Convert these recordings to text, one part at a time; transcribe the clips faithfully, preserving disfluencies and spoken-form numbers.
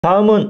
다음은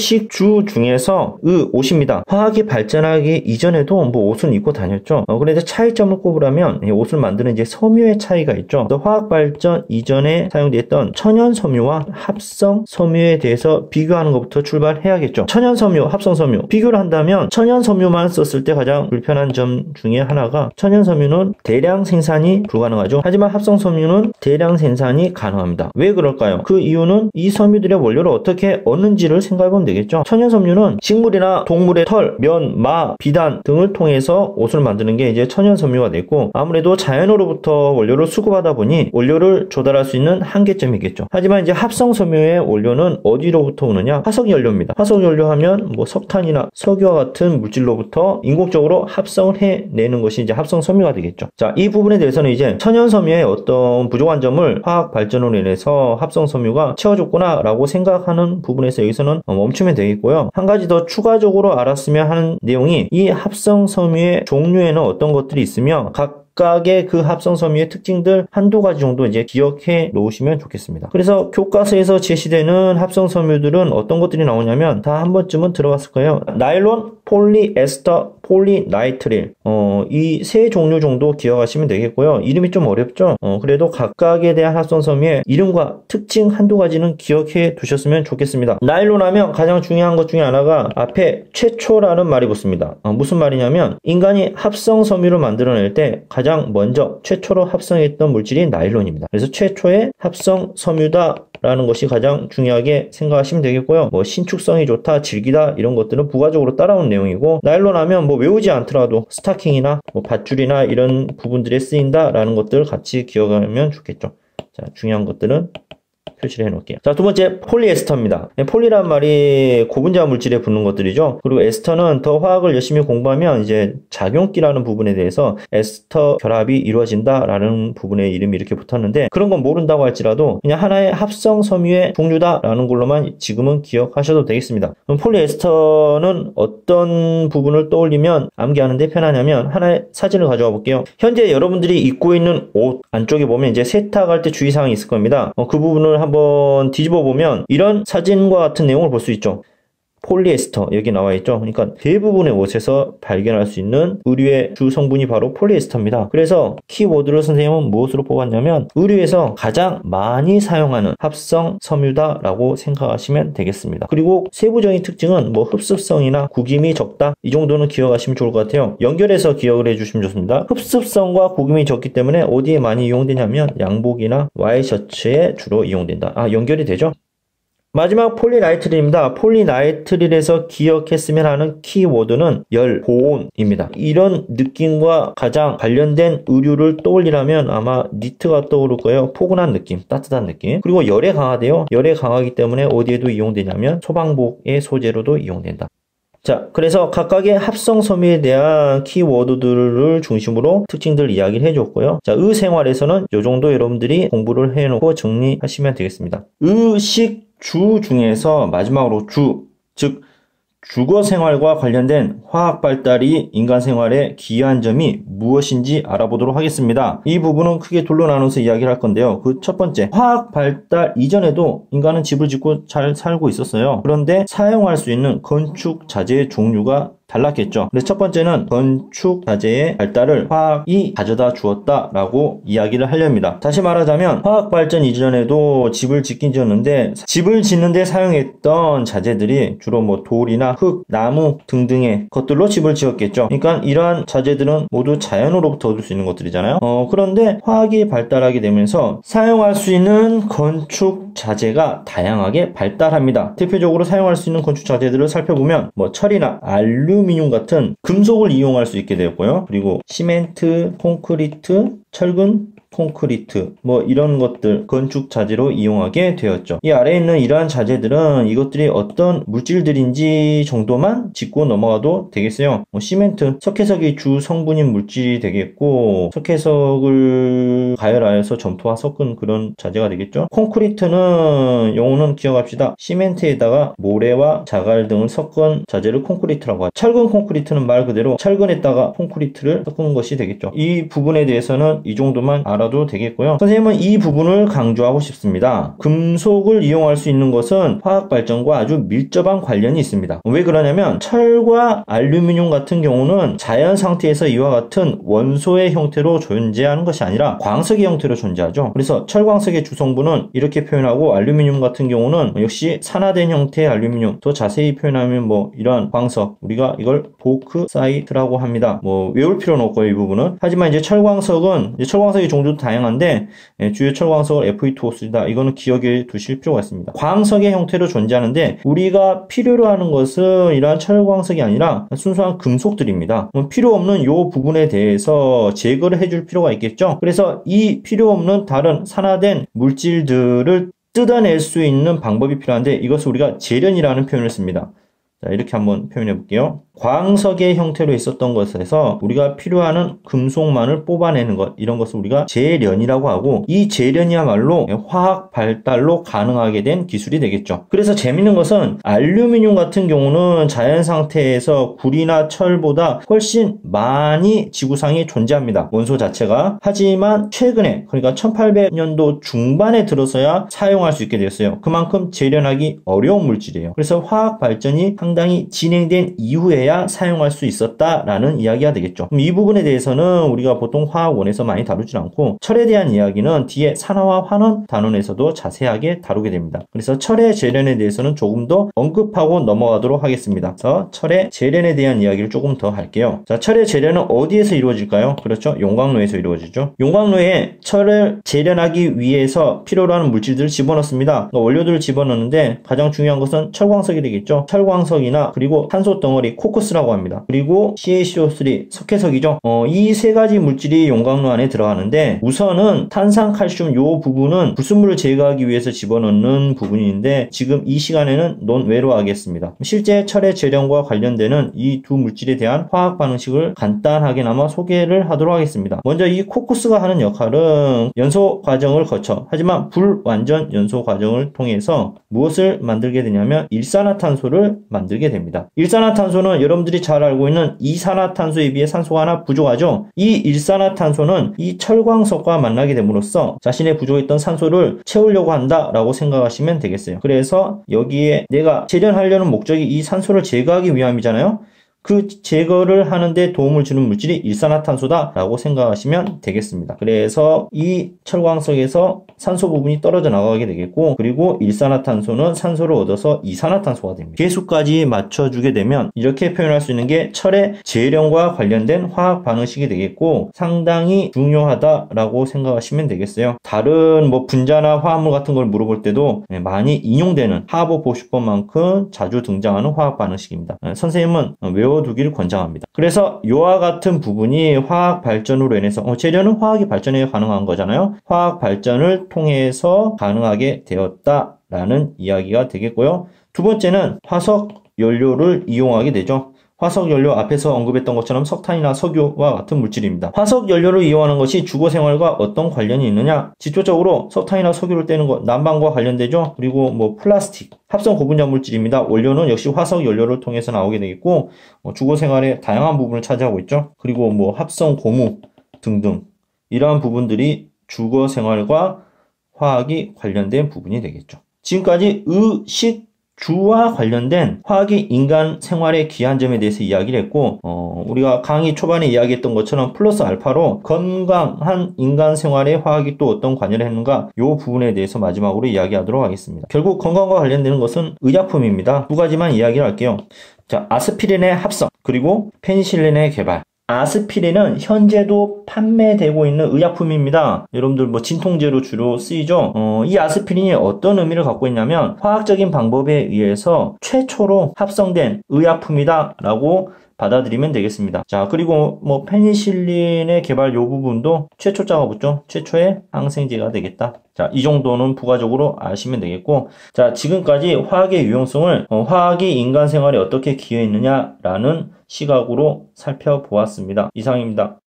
의식주 중에서 의옷입니다. 화학이 발전하기 이전에도 뭐 옷을 입고 다녔죠. 어, 그런데 차이점을 꼽으라면 옷을 만드는 이제 섬유의 차이가 있죠. 또 화학 발전 이전에 사용됐던 천연 섬유와 합성 섬유에 대해서 비교하는 것부터 출발해야겠죠. 천연 섬유, 합성 섬유 비교를 한다면 천연 섬유만 썼을 때 가장 불편한 점 중에 하나가 천연 섬유는 대량 생산이 불가능하죠. 하지만 합성 섬유는 대량 생산이 가능합니다. 왜 그럴까요? 그 이유는 이 섬유들의 원료를 어떻게 얻는지를 생각해보면 되겠죠. 천연 섬유는 식물이나 동물의 털, 면, 마, 비단 등을 통해서 옷을 만드는 게 이제 천연 섬유가 됐고, 아무래도 자연으로부터 원료를 수급하다 보니 원료를 조달할 수 있는 한계점이겠죠. 하지만 이제 합성 섬유의 원료는 어디로부터 오느냐? 화석 연료입니다. 화석 연료 하면 뭐 석탄이나 석유와 같은 물질로부터 인공적으로 합성을 해내는 것이 이제 합성 섬유가 되겠죠. 자, 이 부분에 대해서는 이제 천연 섬유의 어떤 부족한 점을 화학 발전으로 인해서 합성 섬유가 채워줬구나 라고 생각하는 부분에서 여기서는 멈추면 되겠고요. 한 가지 더 추가적으로 알았으면 하는 내용이 이 합성 섬유의 종류에는 어떤 것들이 있으며 각 각각의 그 합성 섬유의 특징들 한두 가지 정도 이제 기억해 놓으시면 좋겠습니다. 그래서 교과서에서 제시되는 합성 섬유들은 어떤 것들이 나오냐면 다 한 번쯤은 들어봤을 거예요. 나일론, 폴리에스터, 폴리나이트릴 어, 이 세 종류 정도 기억하시면 되겠고요. 이름이 좀 어렵죠? 어, 그래도 각각에 대한 합성 섬유의 이름과 특징 한두 가지는 기억해 두셨으면 좋겠습니다. 나일론 하면 가장 중요한 것 중에 하나가 앞에 최초라는 말이 붙습니다. 어, 무슨 말이냐면 인간이 합성 섬유를 만들어낼 때 가장 먼저 최초로 합성했던 물질이 나일론입니다. 그래서 최초의 합성 섬유다 라는 것이 가장 중요하게 생각하시면 되겠고요. 뭐 신축성이 좋다, 질기다 이런 것들은 부가적으로 따라온 내용이고, 나일론 하면 뭐 외우지 않더라도 스타킹이나 뭐 밧줄이나 이런 부분들에 쓰인다 라는 것들 같이 기억하면 좋겠죠. 자, 중요한 것들은 표시를 해놓을게요. 자, 두 번째 폴리에스터입니다. 폴리란 말이 고분자 물질에 붙는 것들이죠. 그리고 에스터는 더 화학을 열심히 공부하면 이제 작용기라는 부분에 대해서 에스터 결합이 이루어진다라는 부분의 이름이 이렇게 붙었는데, 그런 건 모른다고 할지라도 그냥 하나의 합성 섬유의 종류다라는 걸로만 지금은 기억하셔도 되겠습니다. 그럼 폴리에스터는 어떤 부분을 떠올리면 암기하는 데 편하냐면 하나의 사진을 가져와 볼게요. 현재 여러분들이 입고 있는 옷 안쪽에 보면 이제 세탁할 때 주의사항이 있을 겁니다. 어, 그 부분을 한번 뒤집어 보면 이런 사진과 같은 내용을 볼 수 있죠. 폴리에스터 여기 나와 있죠. 그러니까 대부분의 옷에서 발견할 수 있는 의류의 주 성분이 바로 폴리에스터입니다. 그래서 키워드를 선생님은 무엇으로 뽑았냐면 의류에서 가장 많이 사용하는 합성 섬유다 라고 생각하시면 되겠습니다. 그리고 세부적인 특징은 뭐 흡습성이나 구김이 적다 이 정도는 기억하시면 좋을 것 같아요. 연결해서 기억을 해주시면 좋습니다. 흡습성과 구김이 적기 때문에 어디에 많이 이용되냐면 양복이나 와이셔츠에 주로 이용된다. 아, 연결이 되죠? 마지막 폴리나이트릴입니다. 폴리나이트릴에서 기억했으면 하는 키워드는 열, 보온입니다. 이런 느낌과 가장 관련된 의류를 떠올리라면 아마 니트가 떠오를 거예요. 포근한 느낌, 따뜻한 느낌. 그리고 열에 강하대요. 열에 강하기 때문에 어디에도 이용되냐면 소방복의 소재로도 이용된다. 자, 그래서 각각의 합성 섬유에 대한 키워드들을 중심으로 특징들 이야기를 해줬고요. 자, 의생활에서는 이 정도 여러분들이 공부를 해놓고 정리하시면 되겠습니다. 의식 주 중에서 마지막으로 주, 즉 주거 생활과 관련된 화학 발달이 인간 생활에 기여한 점이 무엇인지 알아보도록 하겠습니다. 이 부분은 크게 둘로 나눠서 이야기를 할 건데요. 그 첫 번째, 화학 발달 이전에도 인간은 집을 짓고 잘 살고 있었어요. 그런데 사용할 수 있는 건축 자재의 종류가 달랐겠죠. 근데 첫 번째는 건축 자재의 발달을 화학이 가져다 주었다 라고 이야기를 하렵니다. 다시 말하자면 화학 발전 이전에도 집을 짓긴 지었는데 집을 짓는데 사용했던 자재들이 주로 뭐 돌이나 흙, 나무 등등의 것들로 집을 지었겠죠. 그러니까 이러한 자재들은 모두 자연으로부터 얻을 수 있는 것들이잖아요. 어, 그런데 화학이 발달하게 되면서 사용할 수 있는 건축 자재가 다양하게 발달합니다. 대표적으로 사용할 수 있는 건축 자재들을 살펴보면 뭐 철이나 알루미늄 같은 금속을 이용할 수 있게 되었고요. 그리고 시멘트, 콘크리트, 철근, 콘크리트 뭐 이런 것들 건축 자재로 이용하게 되었죠. 이 아래에 있는 이러한 자재들은 이것들이 어떤 물질들인지 정도만 짚고 넘어가도 되겠어요. 뭐 시멘트, 석회석이 주 성분인 물질이 되겠고 석회석을 가열하여서 점토와 섞은 그런 자재가 되겠죠. 콘크리트는 용어는 기억합시다. 시멘트에다가 모래와 자갈 등을 섞은 자재를 콘크리트라고 하죠. 철근 콘크리트는 말 그대로 철근에다가 콘크리트를 섞은 것이 되겠죠. 이 부분에 대해서는 이 정도만 알아 알아도 되겠고요. 선생님은 이 부분을 강조하고 싶습니다. 금속을 이용할 수 있는 것은 화학 발전과 아주 밀접한 관련이 있습니다. 왜 그러냐면 철과 알루미늄 같은 경우는 자연 상태에서 이와 같은 원소의 형태로 존재하는 것이 아니라 광석의 형태로 존재하죠. 그래서 철광석의 주성분은 이렇게 표현하고 알루미늄 같은 경우는 역시 산화된 형태의 알루미늄, 더 자세히 표현하면 뭐 이러한 광석, 우리가 이걸 보크사이트라고 합니다. 뭐 외울 필요는 없고요, 이 부분은. 하지만 이제 철광석은 이제 철광석의 종류도 다양한데 예, 주요 철광석을 에프 이 투 오 쓰리다. 이거는 기억에 두실 필요가 있습니다. 광석의 형태로 존재하는데 우리가 필요로 하는 것은 이러한 철광석이 아니라 순수한 금속들입니다. 필요 없는 이 부분에 대해서 제거를 해줄 필요가 있겠죠. 그래서 이 필요 없는 다른 산화된 물질들을 뜯어낼 수 있는 방법이 필요한데 이것을 우리가 재련이라는 표현을 씁니다. 자, 이렇게 한번 표현해 볼게요. 광석의 형태로 있었던 것에서 우리가 필요한 금속만을 뽑아내는 것, 이런 것을 우리가 재련이라고 하고, 이 재련이야말로 화학 발달로 가능하게 된 기술이 되겠죠. 그래서 재밌는 것은 알루미늄 같은 경우는 자연 상태에서 구리나 철보다 훨씬 많이 지구상에 존재합니다, 원소 자체가. 하지만 최근에, 그러니까 천팔백 년도 중반에 들어서야 사용할 수 있게 되었어요. 그만큼 재련하기 어려운 물질이에요. 그래서 화학 발전이 상당히 진행된 이후에야 사용할 수 있었다라는 이야기가 되겠죠. 그럼 이 부분에 대해서는 우리가 보통 화학원에서 많이 다루지 않고, 철에 대한 이야기는 뒤에 산화와 환원 단원에서도 자세하게 다루게 됩니다. 그래서 철의 재련에 대해서는 조금 더 언급하고 넘어가도록 하겠습니다. 그래서 철의 재련에 대한 이야기를 조금 더 할게요. 자, 철의 재련은 어디에서 이루어질까요? 그렇죠, 용광로에서 이루어지죠. 용광로에 철을 재련하기 위해서 필요로 하는 물질들을 집어넣습니다. 그러니까 원료들을 집어넣는데 가장 중요한 것은 철광석이 되겠죠. 철광석이나 그리고 탄소 덩어리 코크스라고 합니다. 그리고 씨 에이 씨 오 쓰리 석회석이죠. 어, 이 세 가지 물질이 용광로 안에 들어가는데, 우선은 탄산, 칼슘 요 부분은 불순물을 제거하기 위해서 집어넣는 부분인데 지금 이 시간에는 논외로 하겠습니다. 실제 철의 재련과 관련되는 이 두 물질에 대한 화학 반응식을 간단하게나마 소개를 하도록 하겠습니다. 먼저 이 코크스가 하는 역할은 연소 과정을 거쳐, 하지만 불완전 연소 과정을 통해서 무엇을 만들게 되냐면 일산화탄소를 만들게 됩니다. 일산화탄소는 여러분들이 잘 알고 있는 이산화탄소에 비해 산소가 하나 부족하죠. 이 일산화탄소는 이 철광석과 만나게 됨으로써 자신의 부족했던 산소를 채우려고 한다라고 생각하시면 되겠어요. 그래서 여기에 내가 재련하려는 목적이 이 산소를 제거하기 위함이잖아요. 그 제거를 하는데 도움을 주는 물질이 일산화탄소다라고 생각하시면 되겠습니다. 그래서 이 철광석에서 산소 부분이 떨어져 나가게 되겠고, 그리고 일산화탄소는 산소를 얻어서 이산화탄소가 됩니다. 계수까지 맞춰주게 되면 이렇게 표현할 수 있는 게 철의 재련과 관련된 화학 반응식이 되겠고, 상당히 중요하다라고 생각하시면 되겠어요. 다른 뭐 분자나 화합물 같은 걸 물어볼 때도 많이 인용되는 하버 보슈법만큼 자주 등장하는 화학 반응식입니다. 선생님은 외워 두기를 권장합니다. 그래서 이와 같은 부분이 화학 발전으로 인해서, 어, 재련은 화학이 발전에 가능한 거잖아요. 화학 발전을 통해서 가능하게 되었다라는 이야기가 되겠고요. 두 번째는 화석 연료를 이용하게 되죠. 화석 연료, 앞에서 언급했던 것처럼 석탄이나 석유와 같은 물질입니다. 화석 연료를 이용하는 것이 주거 생활과 어떤 관련이 있느냐? 직접적으로 석탄이나 석유를 떼는 것, 난방과 관련되죠. 그리고 뭐 플라스틱, 합성 고분자 물질입니다. 원료는 역시 화석 연료를 통해서 나오게 되겠고, 어, 주거 생활의 다양한 부분을 차지하고 있죠. 그리고 뭐 합성 고무 등등, 이러한 부분들이 주거 생활과 화학이 관련된 부분이 되겠죠. 지금까지 의식 주와 관련된 화학이 인간 생활에 기한 점에 대해서 이야기를 했고, 어, 우리가 강의 초반에 이야기했던 것처럼 플러스 알파로 건강한 인간 생활에 화학이 또 어떤 관여를 했는가, 이 부분에 대해서 마지막으로 이야기하도록 하겠습니다. 결국 건강과 관련되는 것은 의약품입니다. 두 가지만 이야기를 할게요. 자, 아스피린의 합성, 그리고 페니실린의 개발. 아스피린은 현재도 판매되고 있는 의약품입니다. 여러분들 뭐 진통제로 주로 쓰이죠. 어, 이 아스피린이 어떤 의미를 갖고 있냐면 화학적인 방법에 의해서 최초로 합성된 의약품이다 라고 받아들이면 되겠습니다. 자, 그리고 뭐 페니실린의 개발 요 부분도 최초자가 붙죠. 최초의 항생제가 되겠다. 자, 이 정도는 부가적으로 아시면 되겠고, 자, 지금까지 화학의 유용성을 어, 화학이 인간 생활에 어떻게 기여했느냐라는 시각으로 살펴보았습니다. 이상입니다.